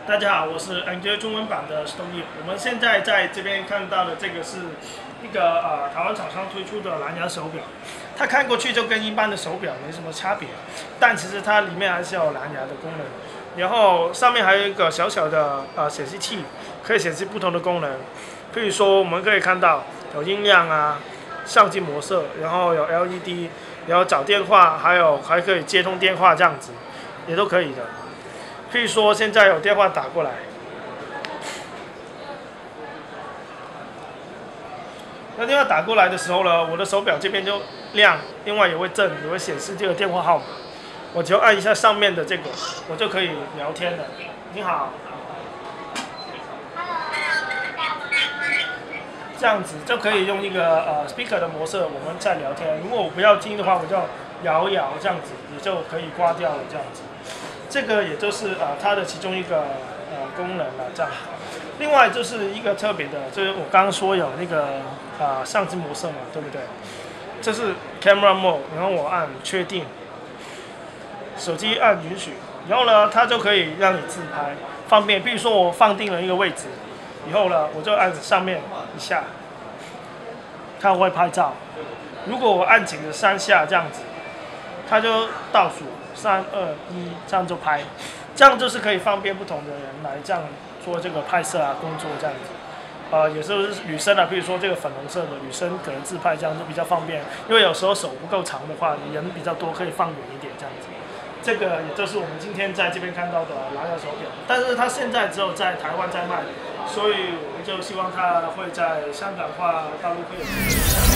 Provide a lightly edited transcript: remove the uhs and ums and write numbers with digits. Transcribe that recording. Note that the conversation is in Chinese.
大家好，我是 Enjoy 中文版的 Stony。我们现在在这边看到的这个是一个台湾厂商推出的蓝牙手表，它看过去就跟一般的手表没什么差别，但其实它里面还是有蓝牙的功能。然后上面还有一个小小的显示器，可以显示不同的功能。譬如说，我们可以看到有音量啊、相机模式，然后有 LED， 然后找电话，还可以接通电话这样子，也都可以的。譬如说，现在有电话打过来，那电话打过来的时候呢，我的手表这边就亮，另外也会震，也会显示这个电话号码。我只要按一下上面的这个，我就可以聊天了。你好，这样子就可以用一个speaker 的模式，我们在聊天。如果我不要听的话，我就摇一摇，这样子也就可以挂掉了，这样子。这个也就是它的其中一个功能了，这样。另外就是一个特别的，就是我刚刚说有那个相机模式嘛，对不对？这是 camera mode， 然后我按确定，手机按允许，然后呢，它就可以让你自拍，方便。比如说我放定了一个位置，以后呢，我就按上面一下，它会拍照。如果我按紧了3下这样子，它就倒数3、2、1，这样就拍，这样就是可以方便不同的人来这样做这个拍摄工作这样子。有时候是女生比如说这个粉红色的女生可能自拍这样就比较方便，因为有时候手不够长的话，人比较多可以放远一点这样子。这个也就是我们今天在这边看到的蓝牙手表，但是它现在只有在台湾在卖，所以我们就希望它会在香港或大陆会有。